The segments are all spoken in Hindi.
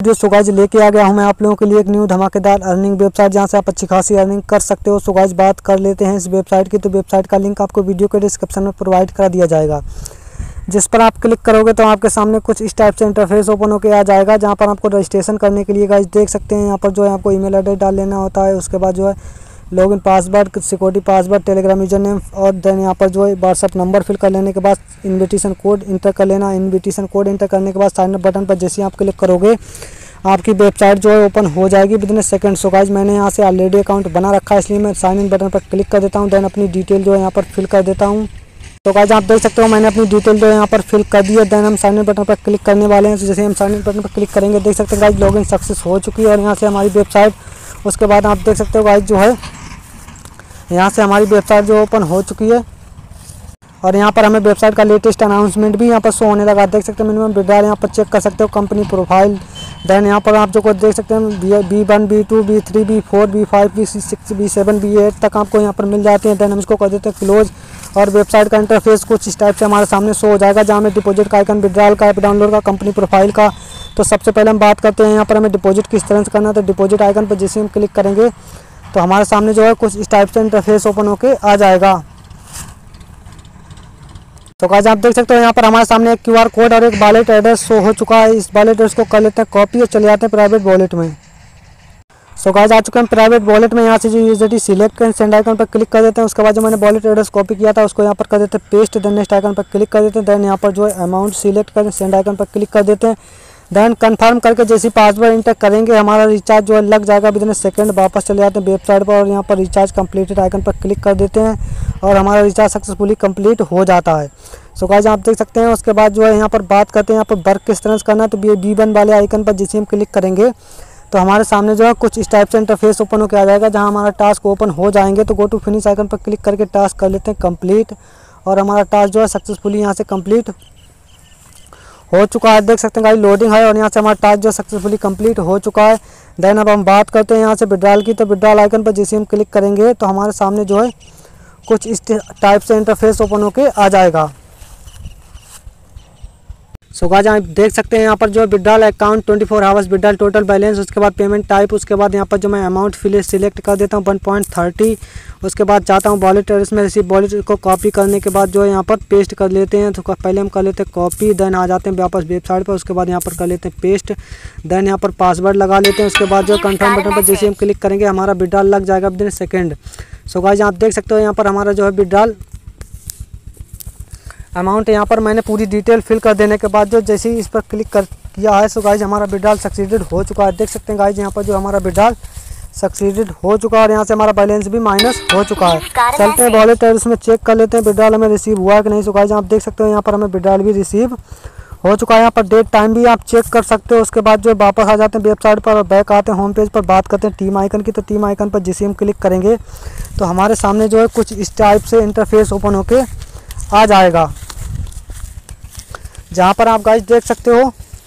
सो गाइस लेके आ गया हूं मैं आप लोगों के लिए एक न्यू धमाकेदार अर्निंग वेबसाइट जहां से आप अच्छी खासी अर्निंग कर सकते हो। सो गाइस बात कर लेते हैं इस वेबसाइट की। तो वेबसाइट का लिंक आपको वीडियो के डिस्क्रिप्शन में प्रोवाइड कर दिया जाएगा, जिस पर आप क्लिक करोगे तो आपके सामने कुछ इस टाइप से इंटरफेस ओपन होकर आ जाएगा, जहां पर आपको रजिस्ट्रेशन करने के लिए गाइस देख सकते हैं यहाँ पर जो है आपको ईमेल एड्रेस डाल लेना होता है। उसके बाद जो है login password, security password, Telegram user name और देन यहाँ पर जो है व्हाट्सअप नंबर फिल कर लेने के बाद इन्विटेशन कोड इंटर कर लेना। इन्विटेशन कोड इंटर करने के बाद साइन अप बटन पर जैसे ही आप क्लिक करोगे आपकी वेबसाइट जो है ओपन हो जाएगी विदिन सेकंड। सो गाइस मैंने यहाँ से ऑलरेडी अकाउंट बना रखा है, इसलिए मैं साइन इन बटन पर क्लिक कर देता हूँ। देन अपनी डिटेल जो है यहाँ पर फिल कर देता हूँ। तो गाइस आप देख सकते हो मैंने अपनी डिटेल जो है यहाँ पर फिल कर दी है। देन हम साइन इन बटन पर क्लिक करने वाले हैं। तो जैसे हम साइन इन बटन पर क्लिक करेंगे देख सकते हैं गाइस लॉगिन सक्सेस हो चुकी है और यहाँ से हमारी वेबसाइट, उसके बाद आप देख सकते हो गाइस जो है यहाँ से हमारी वेबसाइट जो ओपन हो चुकी है और यहाँ पर हमें वेबसाइट का लेटेस्ट अनाउंसमेंट भी यहाँ पर शो होने लगा। देख सकते हैं मिनिमम विड्रॉल यहाँ पर चेक कर सकते हो, कंपनी प्रोफाइल। देन यहाँ पर आप जो को देख सकते हैं B1, B2, B3, B4, B5, B6, B7, B8 तक आपको यहाँ पर मिल जाते हैं। देन हम इसको कर देते हैं क्लोज और वेबसाइट का इंटरफेस कुछ इस टाइप से हमारे सामने शो हो जाएगा, जहाँ हमें डिपॉजिट का आइकन, विड्रॉल का, ऐप डाउनलोड का, कंपनी प्रोफाइल का। तो सबसे पहले हम बात करते हैं यहाँ पर हमें डिपॉजिट किस तरह से करना है। तो डिपॉजिट आइकन पर जैसे हम क्लिक करेंगे तो हमारे सामने जो है कुछ इस टाइप से इंटरफेस ओपन होके आ जाएगा। तो गाइस आप देख सकते हो यहाँ पर हमारे सामने एक QR कोड और एक वॉलेट एड्रेस शो हो चुका है। इस वॉलेट एड्रेस को कर लेते हैं कॉपी और चले जाते हैं प्राइवेट वॉलेट में। सो गाइस आ चुके हैं प्राइवेट वॉलेट में। यहाँ से जो यूएसडी सिलेक्ट करें, सेंड आइकन पर क्लिक कर देते हैं। उसके बाद जो मैंने वॉलेट एड्रेस कॉपी किया था उसको यहाँ पर कर देते हैं पेस्ट। देन नेक्स्ट आइकन पर क्लिक कर देते हैं। देन यहाँ पर जो है अमाउंट सिलेक्ट करें, सेंड आइकन पर क्लिक कर देते हैं। देन कंफर्म करके जैसे पासवर्ड इंटर करेंगे हमारा रिचार्ज जो है लग जाएगा विदिन सेकंड। वापस चले जाते हैं वेबसाइट पर और यहाँ पर रिचार्ज कंप्लीटेड आइकन पर क्लिक कर देते हैं और हमारा रिचार्ज सक्सेसफुली कंप्लीट हो जाता है। सो गाइस आप देख सकते हैं। उसके बाद जो है यहाँ पर बात करते हैं यहाँ पर वर्क किस तरह से करना है। तो B1 वाले आइकन पर जैसे हम क्लिक करेंगे तो हमारे सामने जो है कुछ इस टाइप से इंटरफेस ओपन होकर आ जाएगा, जहाँ हमारा टास्क ओपन हो जाएंगे। तो गो टू फिनिश आइकन पर क्लिक करके टास्क कर लेते हैं कंप्लीट और हमारा टास्क जो है सक्सेसफुली यहाँ से कंप्लीट हो चुका है। देख सकते हैं गाइस लोडिंग है और यहाँ से हमारा टास्क जो सक्सेसफुली कंप्लीट हो चुका है। देन अब हम बात करते हैं यहाँ से विड्रॉल की। तो विड्रॉल आइकन पर जैसे हम क्लिक करेंगे तो हमारे सामने जो है कुछ इस टाइप से इंटरफेस ओपन होके आ जाएगा। सो गाइस आप देख सकते हैं यहाँ पर जो withdrawal account 24 hours withdrawal total balance, उसके बाद पेमेंट टाइप, उसके बाद यहाँ पर जो मैं अमाउंट सिलेक्ट कर देता हूँ 1.30। उसके बाद जाता हूँ वॉलेट एड्रेस में। इसी वॉलेट को कॉपी करने के बाद जो है यहाँ पर पेस्ट कर लेते हैं। तो पहले हम कर लेते हैं कॉपी, देन आ जाते हैं वापस वेबसाइट पर। उसके बाद यहाँ पर कर लेते हैं पेस्ट, देन यहाँ पर पासवर्ड लगा लेते हैं। उसके बाद जो कंफर्म बटन पर जैसे हम क्लिक करेंगे हमारा विड्रॉल लग जाएगा विदिन सेकेंड। सो गाइस आप देख सकते हो यहाँ पर हमारा जो है विड्रॉल अमाउंट यहाँ पर मैंने पूरी डिटेल फिल कर देने के बाद जो जैसे ही इस पर क्लिक कर किया है सो गाइस हमारा विड्रॉल सक्सीडेड हो चुका है। देख सकते हैं गाइस यहाँ पर जो हमारा विड्रॉल सक्सीडेड हो चुका है और यहाँ से हमारा बैलेंस भी माइनस हो चुका है। चलते हैं वॉलेट एड्रेस में चेक कर लेते हैं विड्रॉल हमें रिसीव हुआ कि नहीं। सो गाइस आप देख सकते हो यहाँ पर हमें विड्रॉल भी रिसीव हो चुका है। यहाँ पर डेट टाइम भी आप चेक कर सकते हो। उसके बाद जो वापस आ जाते हैं वेबसाइट पर और बैक आते हैं होम पेज पर। बात करते हैं टीम आइकन की। तो टीम आइकन पर जैसे हम क्लिक करेंगे तो हमारे सामने जो है कुछ इस टाइप से इंटरफेस ओपन होके आ जाएगा, जहाँ पर आप गाइस देख सकते हो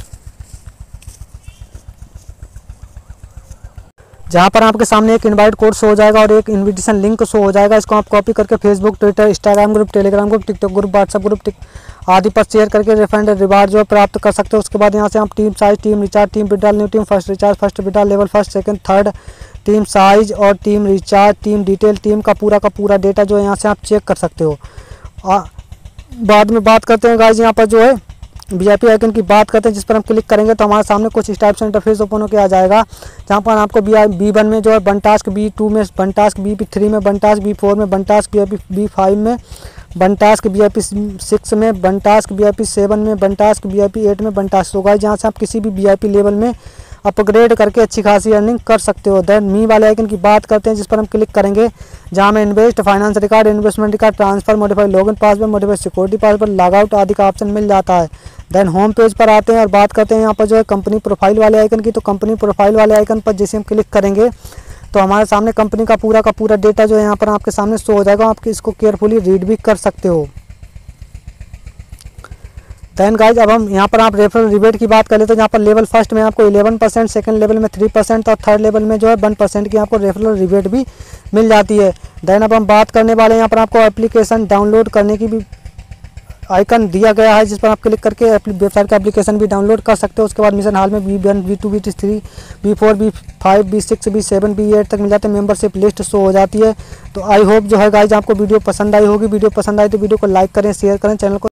जहाँ पर आपके सामने एक इनवाइट कोड शो हो जाएगा और एक इनविटेशन लिंक शो हो जाएगा। इसको आप कॉपी करके Facebook, Twitter, Instagram group, Telegram group, TikTok group, WhatsApp group आदि पर शेयर करके रिफंड रिवार्ड जो है प्राप्त कर सकते हो। उसके बाद यहाँ से आप team size, team recharge, team withdrawal, new team, first recharge, first withdrawal, level first, second, third, team size और team recharge, team detail, team का पूरा डेटा जो है यहाँ से आप चेक कर सकते हो। बाद में बात करते हैं गाइस यहाँ पर जो है VIP आइकन की बात करते हैं, जिस पर हम क्लिक करेंगे तो हमारे सामने कुछ इस टाइप से इंटरफेस ओपन होकर आ जाएगा, जहां पर आपको B1 में जो है वन टास्क, B2 में वन टास्क, B3 में वन टास्क, B4 में वन टास्क, B5 में वन टास्क, VIP 6 में वन टास्क, VIP 7 में वन टास्क, VIP 8 में वन टास्क होगा, जहाँ से आप किसी भी VIP लेवल में अपग्रेड करके अच्छी खासी अर्निंग कर सकते हो। देन मी वाले आइकन की बात करते हैं, जिस पर हम क्लिक करेंगे, जहां में invest, finance record, investment record, transfer, modify login password, modify security password, log out आदि का ऑप्शन मिल जाता है। देन होम पेज पर आते हैं और बात करते हैं यहाँ पर जो है कंपनी प्रोफाइल वाले आइकन की। तो कंपनी प्रोफाइल वाले आइकन पर जैसे हम क्लिक करेंगे तो हमारे सामने कंपनी का पूरा डेटा जो है यहाँ पर आपके सामने शो हो जाएगा। आप इसको केयरफुली रीड भी कर सकते हो। देन गाइज अब हम यहाँ पर आप रेफरल रिबेट की बात कर लेते हैं, जहाँ पर लेवल फर्स्ट में आपको 11%, सेकंड लेवल में 3% और थर्ड लेवल में जो है 1% की आपको रेफरल रिबेट भी मिल जाती है। देन अब हम बात करने वाले हैं यहाँ पर आपको एप्लीकेशन डाउनलोड करने की भी आइकन दिया गया है, जिस पर आप क्लिक करके वेबसाइट का एप्लीकेशन भी डाउनलोड कर सकते हो। उसके बाद मिशन हाल में B1, B2, B3, B4, B5, B6, B7, B8 तक मिल जाते हैं। मेंबरशिप लिस्ट शो हो जाती है। तो आई होप जो है गाइज आपको वीडियो पसंद आई होगी। वीडियो पसंद आई तो वीडियो को लाइक करें, शेयर करें, चैनल को